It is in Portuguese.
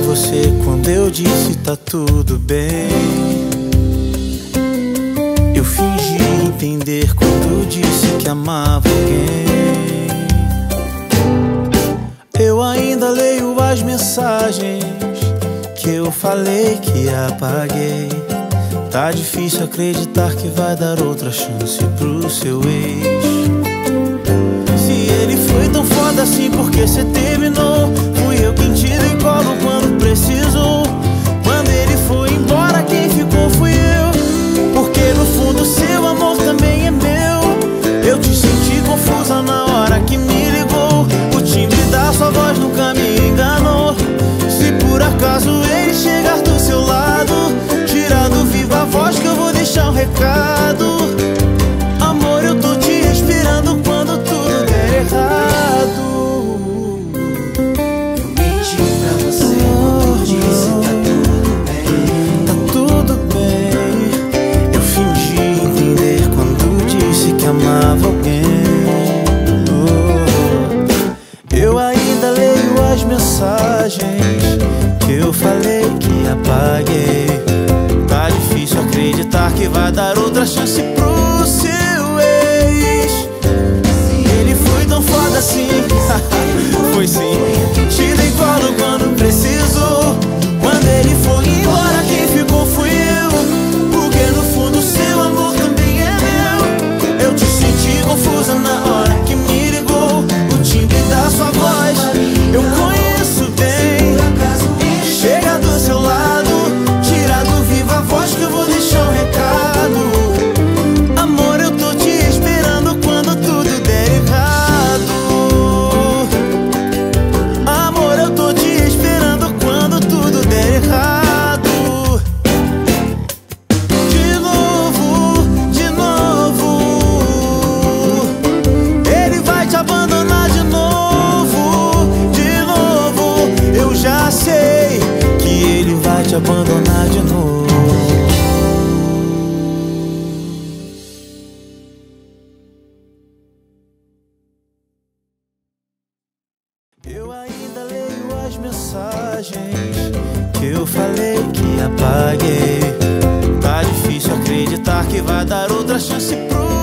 você quando eu disse tá tudo bem. Eu fingi entender quando disse que amava alguém. Eu ainda leio as mensagens que eu falei que apaguei. Tá difícil acreditar que vai dar outra chance pro seu ex. Se ele foi tão foda assim, por que cê terminou? Fui eu quem te dei colo quando precisou. Quando ele foi embora, quem ficou fui eu. Porque no fundo seu amor também é meu. Eu te senti confusa na hora que me ligou. O timbre da sua voz nunca me enganou. Se por acaso ele chegar do seu lado, tira do viva voz que eu vou deixar um recado. Amor, eu tô te esperando quando tudo der errado. Eu menti pra você quando disse tá tudo bem. Tá tudo bem. Eu fingi entender quando disse que amava alguém. Eu ainda leio as mensagens que eu falei que apaguei. Tá difícil acreditar que vai dar outra chance pro seu ex. Ele foi tão foda assim. Foi sim. Te dei colo quando precisou. Quando ele foi embora, quem ficou fui eu. Porque no fundo seu amor também é meu. Eu te senti confusa na hora que me ligou. O timbre da sua voz eu conheço bem. Chega do seu lado, tira do viva voz que eu vou deixar um recado. Amor, eu tô te esperando quando tudo der errado. Amor, eu tô te esperando quando tudo der errado. De novo, ele vai te abandonar de novo. De novo, eu já sei que ele vai te abandonar de novo. Eu ainda leio as mensagens que eu falei que apaguei. Tá difícil acreditar que vai dar outra chance pro